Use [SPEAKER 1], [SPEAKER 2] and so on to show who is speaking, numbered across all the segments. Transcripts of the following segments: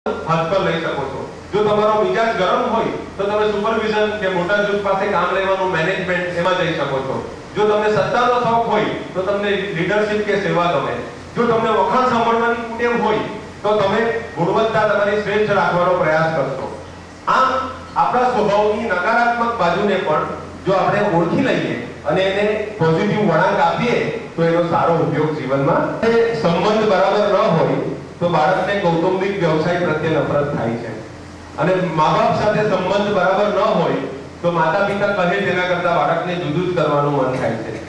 [SPEAKER 1] હાથ પર લઈ શકો છો। જો તમારો મિજાજ ગરમ હોય તો તમે સુપરવિઝન કે મોટા જૂથ પાસે કામ લેવાનું મેનેજમેન્ટ એમાં જઈ શકો છો। જો તમને સત્તાનો શોખ હોય તો તમને લીડરશિપ કે સેવા ગમે। જો તમને વખાણ સાંભળવાની ટેવ હોય તો તમે ગુણવત્તા તમારી શ્રેષ્ઠ રાખવાનો પ્રયાસ કરશો। આમ આપણા સ્વભાવની નકારાત્મક બાજુને પણ જો આપણે ઓળખી લઈએ અને એને પોઝિટિવ વળાંક આપીએ તો એનો સારો ઉપયોગ જીવનમાં। સંબંધ બરાબર ન હોય તો બાળકને કૌટુંબિક વ્યવસાય પ્રત્યે નફરત થાય છે અને મા-બાપ સાથે સંબંધ બરાબર ન હોય તો માતા-પિતા કહે તેના કરતા બાળકને જુદું જ કરવાનું મન થાય છે।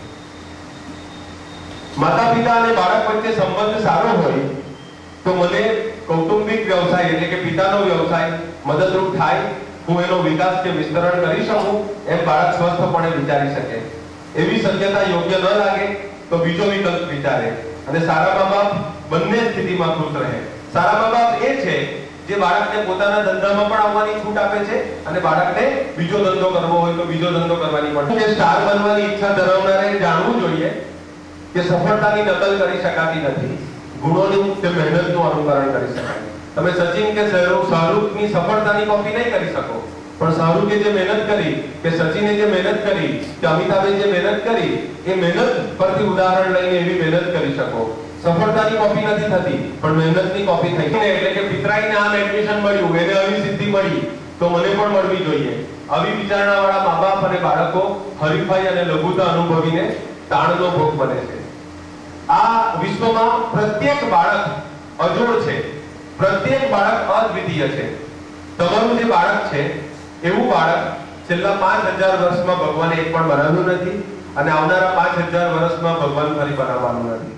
[SPEAKER 1] માતા-પિતા અને બાળક વચ્ચે સંબંધ સારો હોય તો મને કૌટુંબિક વ્યવસાય એટલે કે પિતાનો વ્યવસાય મદદરૂપ થાય, હું એનો વિકાસ કે વિસ્તરણ કરી શકું એમ બાળક સ્વસ્થપણે વિચારી શકે। એવી શક્યતા યોગ્ય ન લાગે તો બીજો વિકલ્પ વિચારે અને સારા મા-બાપ બંને સ્થિતિમાં ખુશ રહે। સારા મા-બાપ એ છે જે બાળકને પોતાના ધંધામાં પણ આવવાની છૂટ આપે છે અને બાળકને બીજો ધંધો કરવો હોય તો બીજો ધંધો કરવાની પણ। કે સ્ટાર બનવાની ઈચ્છા ધરાવનારે જાણવું જોઈએ કે સફળતાની નકલ કરી શકાતી નથી, ગુણોની કે મહેનતનું અનુકરણ કરી શકાય। તમે સચિન કે શાહરૂખની સફળતાની કોપી નહીં કરી શકો, પણ શાહરૂખે જે મહેનત કરી કે સચિને જે મહેનત કરી કે અમિતાભે જે મહેનત કરી એ મહેનત પરથી ઉદાહરણ લઈને એવી મહેનત કરી શકો। સફળતાની કોપી નથી થતી પણ મહેનતની કોપી થઈ છે। એટલે કે પિતરાઈને આમ એડમિશન મળ્યું, એને આવી સિદ્ધિ મળી તો મને પણ મળવી જોઈએ। આવી વિચારણાવાળા મા-બાપ અને બાળકો હરીફાઈ અને લઘુતા અનુભવીને તાણનો ભોગ બને છે। આ વિશ્વમાં પ્રત્યેક બાળક અજોડ છે, પ્રત્યેક બાળક અદ્વિતીય છે। તમારું જે બાળક છે એવું બાળક છેલ્લા 5000 વર્ષમાં ભગવાને એક પણ બનાવ્યું નથી અને આવનારા 5000 વર્ષમાં ભગવાન ફરી બનાવવાનું નથી।